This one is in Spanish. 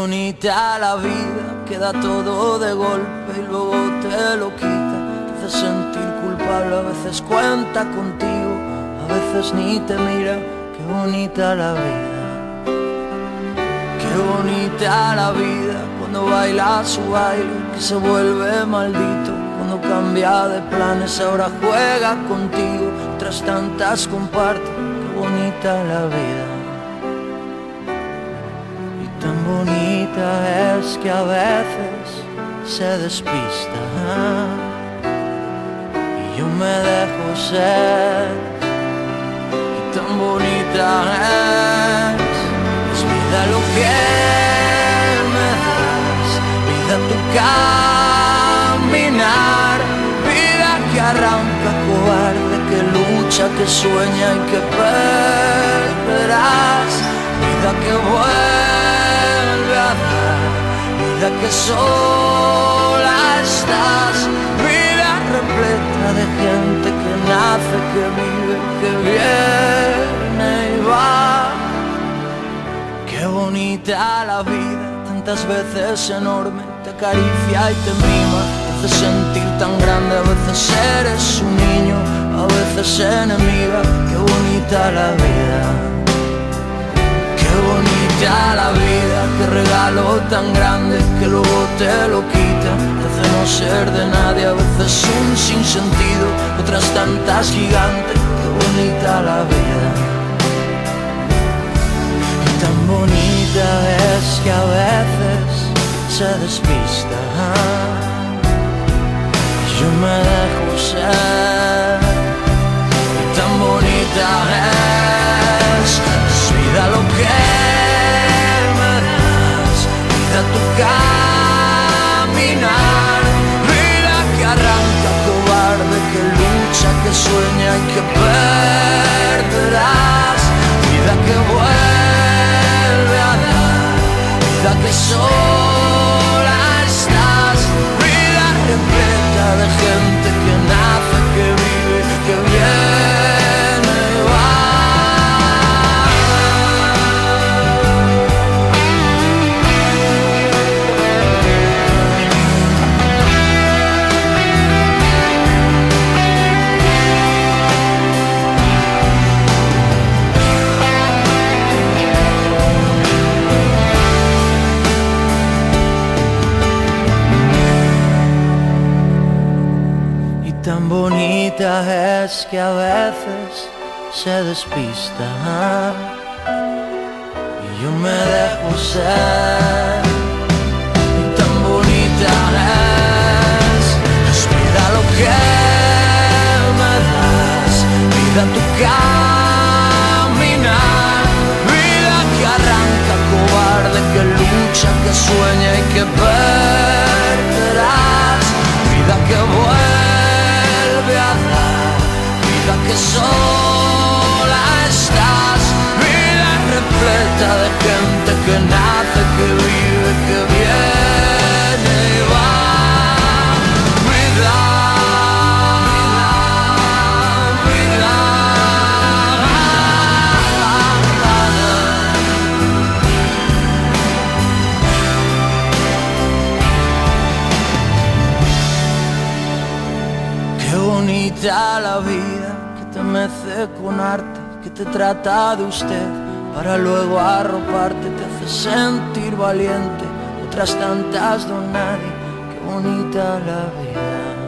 bonita la vida, que da todo de golpe y luego te lo quita. Te hace sentir culpable, a veces cuenta contigo, a veces ni te mira. Qué bonita la vida, qué bonita la vida, cuando baila su baile, que se vuelve maldito. Cuando cambia de planes, ahora juega contigo, tras tantas comparte. Qué bonita la vida. Tan bonita es que a veces se despista y yo me dejo ser. Y tan bonita es vida lo que me das, vida tu caminar, vida que arranca cobarde, que lucha, que sueña y que perderás, vida que vuelve a dar, vida que sola estás, vida repleta de gente que nace, que vive, que viene y va. Qué bonita la vida, tantas veces enorme, te acaricia y te mima, te hace sentir tan grande, a veces eres un niño, a veces enemiga. Qué bonita la vida, qué bonita la vida, qué regalo tan grande que luego te lo quita. Te hace no ser de nadie, a veces un sinsentido, otras tantas gigantes. Qué bonita la vida. Y tan bonita es que a veces se despista y yo me dejo ser. Y tan bonita es vida lo que me das, vida tu caminar, vida que arranca cobarde, que lucha, que sueña y que perderás, vida que vuelve a dar, vida que sola estás, vida repleta de gente que nace, que vive, que viene y va. Tan bonita es que a veces se despista y yo me dejo ser. Y tan bonita es vida lo que me das, vida tu caminar, vida que arranca cobarde, que lucha, que sueña y que perderás, vida que vuelve a dar, vida que sola estás, vida repleta de gente que nace, que vive, que viene y va. Vida, vida, qué bonita la vida, que te mece con arte, que te trata de usted para luego arroparte, te hace sentir valiente, otras tantas don nadie. Qué bonita la vida.